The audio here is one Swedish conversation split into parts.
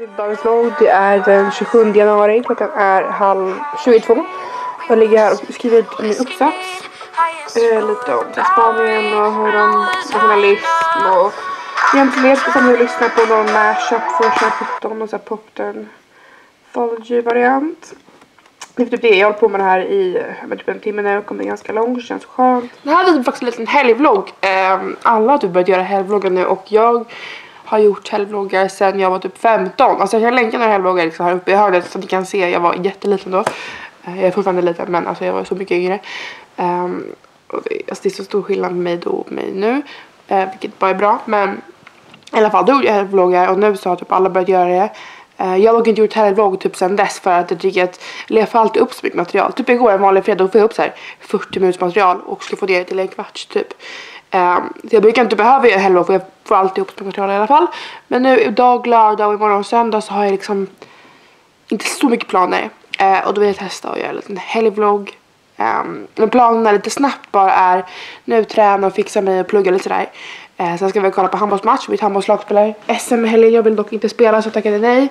Dagens vlogg, det är den 27 januari, klockan är 22:30. Jag ligger här och skriver ut min uppsats. Lite om Spanien och hur de journalism och egentligen ska jag lyssna på någon mashup för att köra och så popten variant. Det är typ det jag håller på med det här i typ en timme nu, kommer ganska långt, det känns skönt. Det här är faktiskt en liten helgvlogg. Alla har typ börjat göra helgvloggar nu och jag har gjort helgvloggar sedan jag var typ 15. Alltså jag kan länka några helgvloggar liksom här uppe i hörnet så att ni kan se. Jag var jätteliten då. Jag är fortfarande liten men alltså jag var så mycket yngre. Och det är så stor skillnad med mig då och mig nu. Vilket bara är bra. Men i alla fall då gjorde jag helgvloggar och nu så har typ alla börjat göra det. Jag har inte gjort helgvlogg typ sedan dess för att jag tycker att jag får alltid upp så mycket material. Typ igår en vanlig fredag då får jag upp så här 40 minuters material och ska få det till en kvart typ. Så jag brukar inte behöva göra helgvlogg för jag får alltid ihop så material i alla fall. Men nu idag, lördag och imorgon söndag så har jag liksom inte så mycket planer. Och då vill jag testa att göra en liten helgvlogg. Men planerna lite snabbt bara är nu träna och fixa mig och plugga lite sådär. Sen ska vi kolla på handbollsmatch. Mitt handbollslag spelar SM helgen. Jag vill dock inte spela så tackade nej.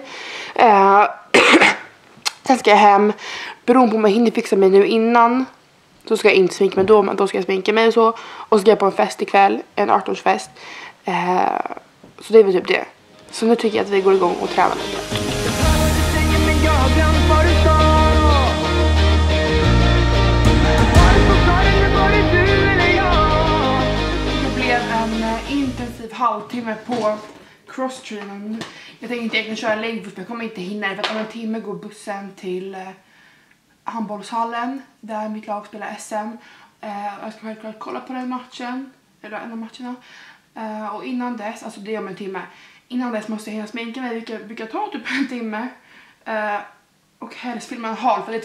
Sen ska jag hem. Beroende på om jag hinner fixa mig nu innan. Så ska jag inte sminka mig då. Men då ska jag sminka mig och så. Och så ska jag på en fest ikväll. En 18-årsfest. Så det är väl typ det. Så nu tycker jag att vi går igång och tränar lite. Intensiv halvtimme på crosstraining. Jag tänkte inte egentligen köra längd för jag kommer inte hinna det för att om en timme går bussen till handbollshallen där mitt lag spelar SM. Jag ska självklart kolla på den matchen eller en av matcherna. Och innan dess, alltså det är om en timme. Innan dess måste jag hinna sminka mig, vilket brukar ta typ en timme. Och helst filma en halv för det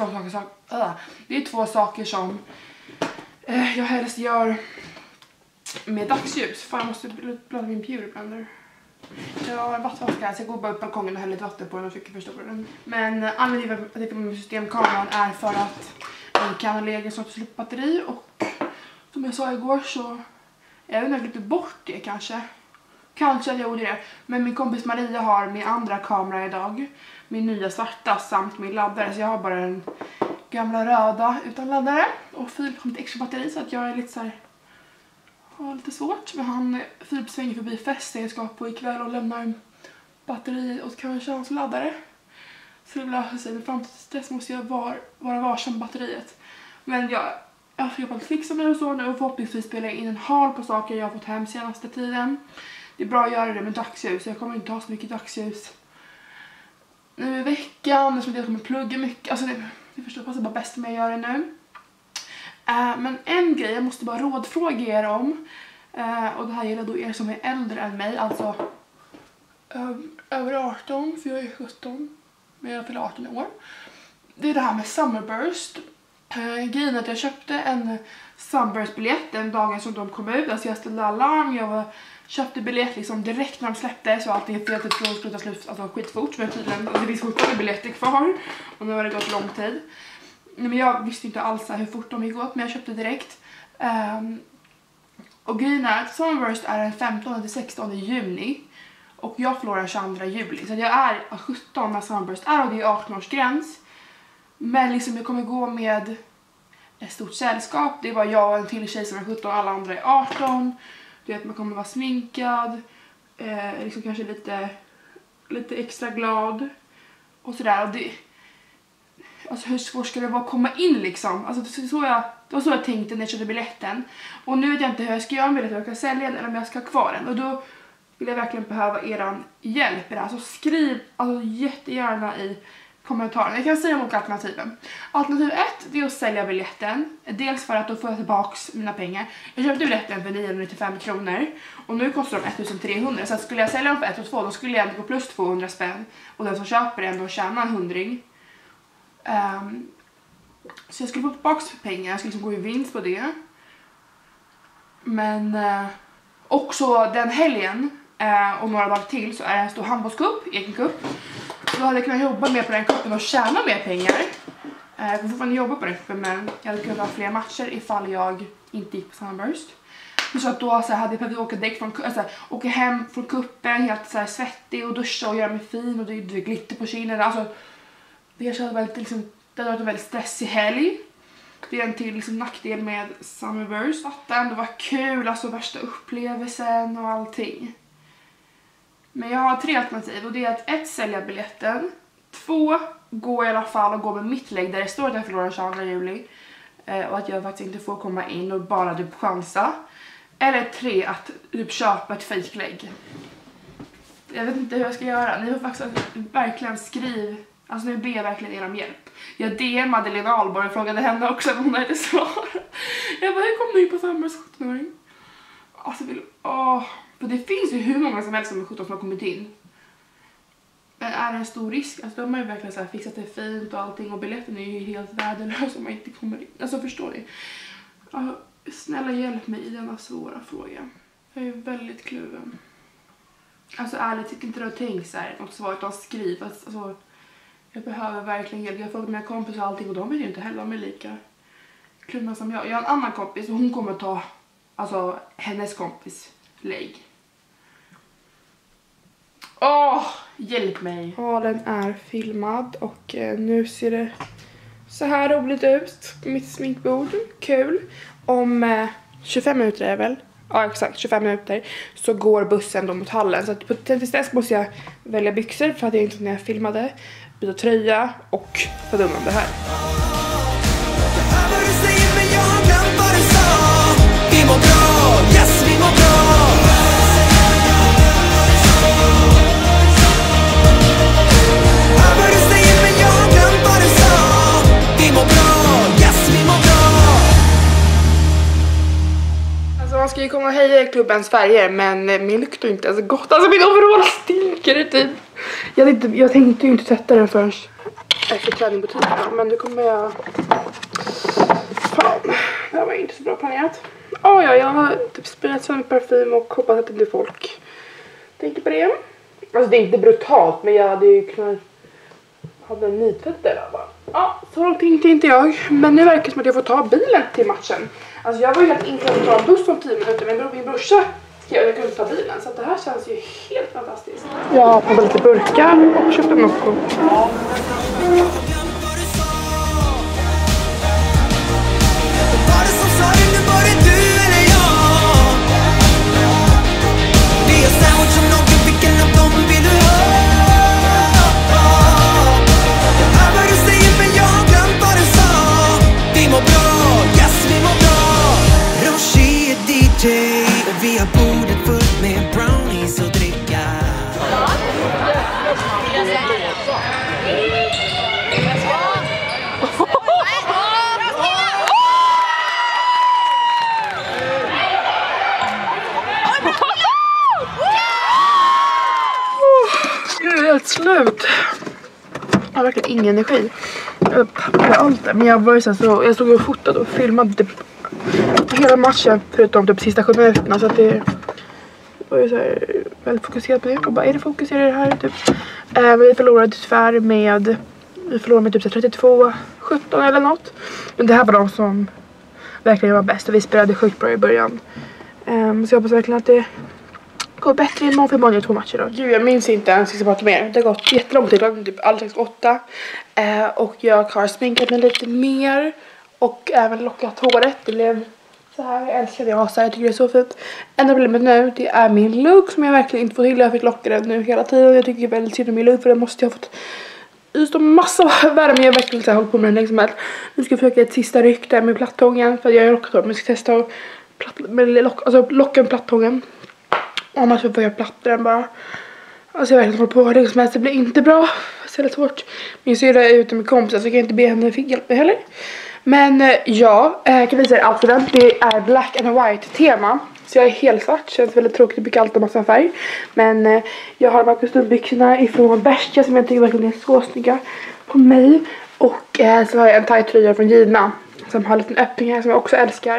är två saker som jag helst gör med dagsljus. Fan, jag måste blanda min beautyblender. Jag har en vattenflaska så jag går bara upp på balkongen och häller lite vatten på den och försöker förstora den. Men anledningen till att jag med systemkameran är för att den kan ha legat så att slut batteri. Och som jag sa igår så jag vet inte, jag klippte bort det kanske. Kanske att jag gjorde det. Men min kompis Maria har min andra kamera idag. Min nya svarta samt min laddare. Så jag har bara den gamla röda utan laddare. Och Filip har ett extra batteri så att jag är lite så här. Har lite svårt, men Filip svänger förbi festen jag ska på ikväll och lämnar batteri och kanske hans laddare. Så det löser sig, men fram till dess måste jag vara varsam batteriet. Men jag får fixa mig och så nu och förhoppningsvis spela in en haul på saker jag har fått hem senaste tiden. Det är bra att göra det med dagsljus, jag kommer inte ha så mycket dagsljus nu i veckan, så jag kommer plugga mycket. Alltså det förstår passar bara bäst med att göra det nu. Men en grej jag måste bara rådfråga er om. Och det här gäller då er som är äldre än mig. Alltså över 18, för jag är 17. Men jag fyller 18 år. Det är det här med Summerburst. Grejen är att jag köpte en Summerburst-biljett den dagen som de kom ut. Alltså jag ställde alarm. Jag köpte biljett liksom direkt när de släppte. Så allting fel till att sluta slut alltså skitfort. Men tydligen, det finns fortfarande biljetter kvar. Och nu har det gått lång tid. Men jag visste inte alls hur fort de gick åt, men jag köpte direkt. Och grejen är att Summerburst är den 15-16 juni. Och jag förlorar 22 juli. Så jag är 17 när Summerburst är och det är 18-årsgräns. Men liksom jag kommer gå med ett stort sällskap. Det var jag och en till tjej som är 17 och alla andra är 18. Du vet, man kommer vara sminkad. Liksom kanske lite extra glad. Och sådär. Och alltså hur svårt ska det vara att komma in liksom? Alltså det var så jag tänkte när jag köpte biljetten. Och nu vet jag inte hur jag ska göra med det. Om jag ska sälja den eller om jag ska ha kvar den. Och då vill jag verkligen behöva eran hjälp i det här. Så skriv alltså jättegärna i kommentarerna. Jag kan säga om olika alternativen. Alternativ 1 det är att sälja biljetten. Dels för att då får jag tillbaks mina pengar. Jag köpte biljetten för 995 kronor. Och nu kostar de 1300. Så att skulle jag sälja dem för 1 och 2 då skulle jag ändå gå plus 200 spänn. Och den som köper den då tjänar en 100. Så jag skulle få tillbaka pengar. Jag skulle liksom gå i vinst på det. Men också den helgen och några dagar till så är det en stor handbollscup, egen cup. Så då hade jag kunnat jobba mer på den cupen och tjäna mer pengar. Jag får fortfarande jobba på den cupen, men jag hade kunnat ha fler matcher ifall jag inte gick på Summerburst. Så att då så här, hade jag behövt åka direkt från, alltså, åka hem från kuppen helt så här, svettig och duscha och göra mig fin och det glitter på kinden. Alltså, det kändes väldigt, liksom, det var en väldigt stressig helg. Det är en till liksom, nackdel med Summerburst. Det var kul, alltså värsta upplevelsen och allting. Men jag har 3 alternativ och det är att 1. Sälja biljetten. 2. Gå i alla fall och gå med mitt lägg där det står att jag förlorar 22 juli. Och att jag faktiskt inte får komma in och bara typ chansa. Eller 3. Att typ köpa ett fejklägg. Jag vet inte hur jag ska göra. Ni får faktiskt verkligen skriva. Alltså nu ber jag verkligen er om hjälp. Jag DMade Lena Ahlborg och frågade henne också om hon hade inte svar. Jag bara, hur kom du in på Summer 17-åring? Alltså för det finns ju hur många som helst som är 17 som har kommit in. Men är det en stor risk? Alltså de har ju verkligen så här fixat det fint och allting. Och biljetten är ju helt värdelös om man inte kommer in. Alltså förstår ni? Alltså, snälla hjälp mig i denna svåra fråga. Jag är väldigt kluven. Alltså ärligt, tycker inte du att tänk så här något svårt att skriva. Alltså, jag behöver verkligen hjälp. Jag har frågat mina kompisar och allting och de vet ju inte heller om är lika kluvna som jag. Jag har en annan kompis och hon kommer ta alltså hennes kompis lägg. Hjälp mig. Ja, den är filmad och nu ser det så här roligt ut. Mitt sminkbord, kul. Om 25 minuter är det väl? Ja, exakt, 25 minuter så går bussen då mot hallen. Så att tills dess måste jag välja byxor för att jag inte när jag filmade. Byta tröja och ta undan det här. Man ska ju komma och heja i klubbens färger, men min luktar inte ens gott. Alltså min overall stinker typ. Jag tänkte ju inte tvätta den förrän efter träning på tisdag, men nu kommer jag... Fan, det här var inte så bra planerat. Jag har typ spritt så mycket parfym och hoppas att inte folk tänker på det. Alltså det är inte brutalt, men jag hade ju kunnat ha en nytvätt där bara. Ja, så tänkte inte jag. Men nu verkar det som att jag får ta bilen till matchen. Alltså jag var ju helt inte att ta en buss om 10 minuter, men min brorsa skrev att jag kunde ta bilen. Så att det här känns ju helt fantastiskt. Jag har på lite burkar och köpt en Nocco. Vi har bordet fullt med brownies och dricka. Jag är helt slut. Jag har verkligen ingen energi. Jag tappade allt det. Men jag var ju så jag stod och fotade och filmade typ hela matchen förutom typ sista 7 minuterna, så att det var ju så här väldigt fokuserat på det. Och bara, är det fokuserat i det här typ? Vi förlorade tyvärr med typ 32-17 eller något. Men det här var de som verkligen var bäst och vi spelade sjukt bra i början. Så jag hoppas verkligen att det går bättre imorgon för många 2 matcher då. Gud, jag minns inte ens jag ska prata mer. Det har gått jättelång tid, typ alldeles 8. Och jag har sminkat mig lite mer och även lockat håret. Det blev så här, jag älskar det jag har så här, jag tycker det är så fint. Enda problemet nu, det är min look som jag verkligen inte får till. Jag fick locka den nu hela tiden. Jag tycker väldigt synd om min look för den måste jag ha fått ut massa värme. Jag har verkligen så här, hållit på med den länge som helst. Nu ska jag försöka ett sista ryck där med plattången för att jag har lockat hår. Men jag ska testa att locka med plattången. Annars får jag platta den bara. Alltså jag verkligen håller på det som helst. Det blir inte bra. Det är lite svårt. Min syrra är ute med kompisar så jag kan inte be henne hjälpa mig heller. Men ja, jag kan visa er outfiten. Det är black and white tema. Så jag är helt svart. Känns väldigt tråkigt. Jag brukar alltid ha massa färg. Men jag har de här kostymbyxorna ifrån Bershka som jag tycker verkligen är så snygga på mig. Och så har jag en tight tröja från Gina som har en liten öppning här som jag också älskar.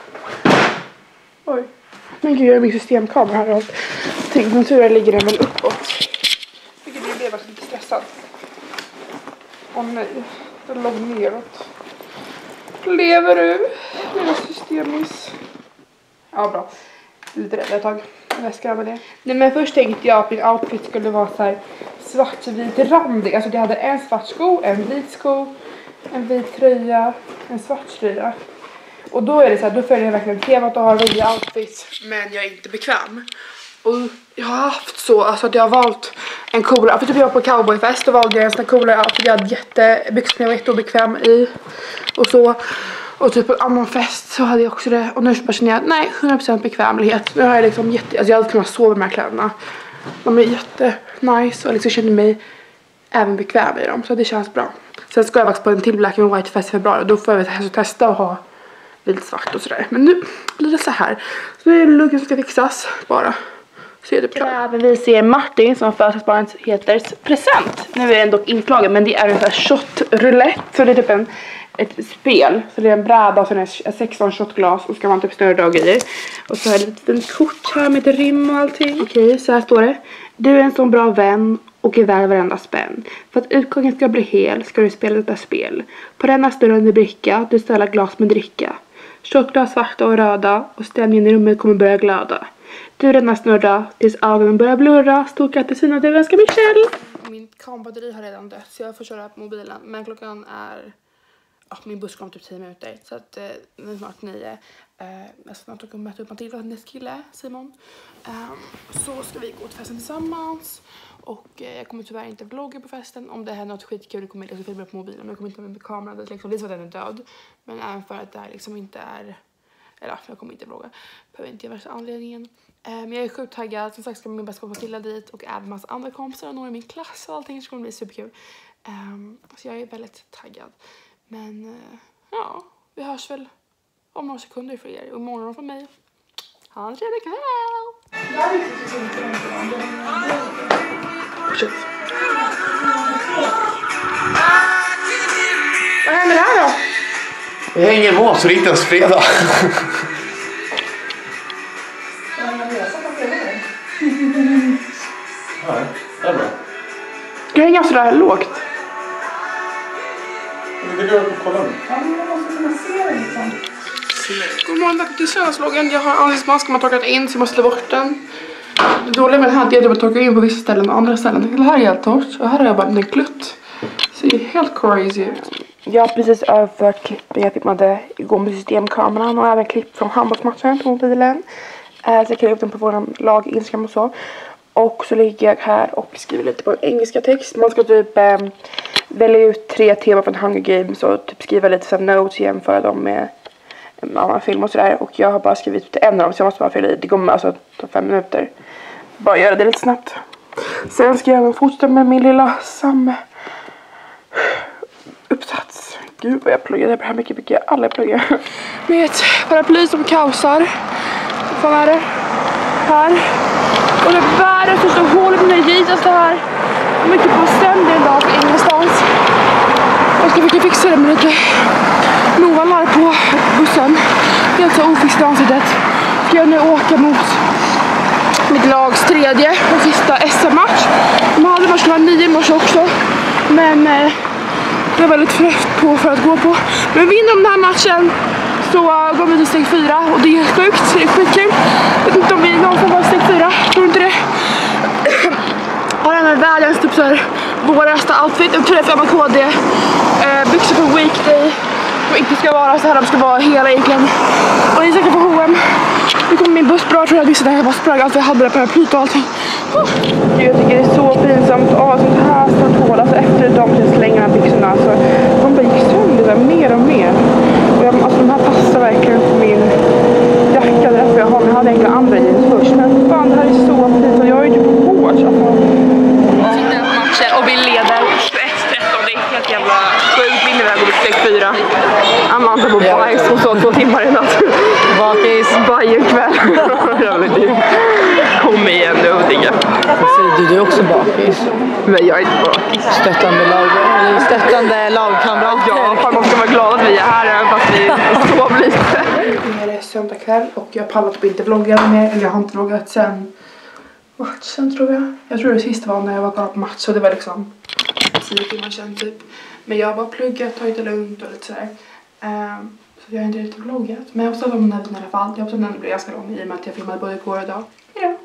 Oj. Men gud, jag har min systemkamera här och allt. Tänk, som tur ligger den väl uppåt. Vilket jag blev lite stressad. Åh nej, den låg neråt. Lever du? Mina systemis. Ja, bra. Lite rädd ett tag. Jag ska med det. Nej, men först tänkte jag att min outfit skulle vara så här svart-vit randig. Alltså jag hade en svart sko, en vit sko, en vit tröja, en svart tröja. Och då är det så här, då följer jag verkligen temat att ha en rolig outfit, men jag är inte bekväm. Och jag har haft så, alltså att jag har valt en coolare, för typ jag var på cowboyfest, då valde jag en sån här coolare outfit. Jag hade jättebyxor som jag var jätteobekväm i och så. Och typ på en annan fest så hade jag också det. Och nu bara känner jag, nej, 100% bekvämlighet. Nu har jag liksom alltså jag hade kunnat sova med de här kläderna. De är jättenice och liksom känner mig även bekväm i dem. Så det känns bra. Sen ska jag faktiskt på en till Black and White fest i februari. Och då får jag testa att ha lite svart och sådär. Men nu blir det så här. Så nu är det luggen som ska fixas bara. Så är det bra. Även vi ser Martin som födelsedagsbarnet heter present. Nu är den dock inslagen, men det är en shot roulette. Så det är typ ett spel. Så det är en bräda och så är det 16 shotglas och ska man typ snurra och grejer. Och så är det ett litet kort här med ett rim och allting. Okej, så här står det. Du är en sån bra vän och är värd varenda spänn. För att utgången ska bli hel ska du spela detta spel. På denna störande bricka du ställer glas med dricka. Shotglas svarta och röda och stämningen i rummet kommer börja glada. Du redan snurra tills ögonen börjar blurra. Stort grattis och du önskar Michelle. Min kambatteri har redan dött så jag får köra på mobilen. Men klockan är... min buss kom typ 10 minuter. Så att det är snart 9. Jag ska snart möta upp Matilda och hennes kille Simon. Så ska vi gå till festen tillsammans. Och jag kommer tyvärr inte vlogga på festen. Om det här är något skitkul, det kommer jag filma på mobilen. Men jag kommer inte med kameran. Liksom, det är så att den är död. Men även för att det här liksom inte är... Eller jag kommer inte vlogga. Behöver inte ge värsta anledningen. Men jag är sjukt taggad. Som sagt ska min bästa kompis Matilda dit. Och även massa andra kompisar och några i min klass och allting. Så kommer det bli superkul. Så jag är väldigt taggad. Men ja, vi hörs väl om några sekunder för er. Och imorgon för mig. Ha en trevlig kväll! Shit. Vad händer här då? Vi hänger på så det är inte ens fredag. Nej, det är bra. Du hänger sådär lågt. Det går upp och kolla nu. Ja, men man måste kunna se det liksom. God morgon, tack till söndagsloggen. Jag har ansiktsmask man torkat in så jag måste slå bort den. Det dåliga med den här är att jag torkar in på vissa ställen och andra ställen. Det här är helt torrt och här har jag bara en klutt. Så det är helt crazy ut. Jag har precis överfört klippen jag filmade igår med systemkameran och även klipp från handbollsmatchen på mobilen. Så jag kan upp den på vår lag Instagram och så. Och så ligger jag här och skriver lite på engelska text. Man ska typ välja ut 3 teman från Hunger Games och typ skriva lite så notes och jämföra dem med en annan film och sådär. Och jag har bara skrivit en av dem så jag måste bara fylla i. Det kommer alltså ta 5 minuter. Bara göra det lite snabbt. Sen ska jag även fortsätta med min lilla uppsats. Gud vad jag pluggar. Det här mycket jag alla pluggar. Med ett paraply som kaosar. Vad fan är det? Här. Och det är världens största hål i mina jeans det här. Mycket på sönder en dag ingenstans. Jag ska försöka fixa det med lite novalar på bussen. Helt så ofixat i ansiktet. Ska jag nu åka mot mitt lags 3:e och sista SM-match. De hade varit klockan 9 i morse också. Men jag är väldigt trött på för att gå på. Men vinner de den här matchen så går vi till steg 4 och det är sjukt, det är skitkul. Jag vet inte om vi någonsin var steg 4, tror inte det. Har den här världens typ såhär våraste outfit, en tröja för MKD, byxor för weekday. Som inte ska vara så här, de ska vara hela egentligen. Och ni är säkert på H&M. Nu kommer min buss bra, tror jag visste det här, jag bara sprang allt, jag hade det paraplyt och allting. Jag tycker det är så pinsamt att ha sånt här stort hål, alltså efter de slängarna byxorna så de bara gick sönder där, mer och mer. Och alltså de här passar verkligen på min jacka, därför jag hade egentligen andra jeans först. Men fan, det här är så pinsamt, jag är ju typ på hårt alltså. Sitter på matchen och vi leder 21-13, det är helt jävla sjukt, vinner väl på steg 4. Amanda på bajs och så 2 timmar i natt. Bakis. Varje kväll. Kom igen nu, Digga. Du är också bakis. Men jag är inte bakis. Stöttande lagkamrat. Ja, fan man ska vara glad att vi är här även fast vi sov lite. Nu är det söndag kväll och jag pallar typ inte vlogga mer. Eller jag har inte vloggat sen matchen tror jag. Jag tror det sista var när jag var kvar på match och det var liksom 10 timmar sedan typ. Men jag har bara pluggat, tagit det lugnt och lite sådär. jag har inte riktigt vloggat. Men jag hoppas att de här i alla fall. Jag hoppas att den blir ganska lång i och med att jag filmade både igår och idag. Hejdå!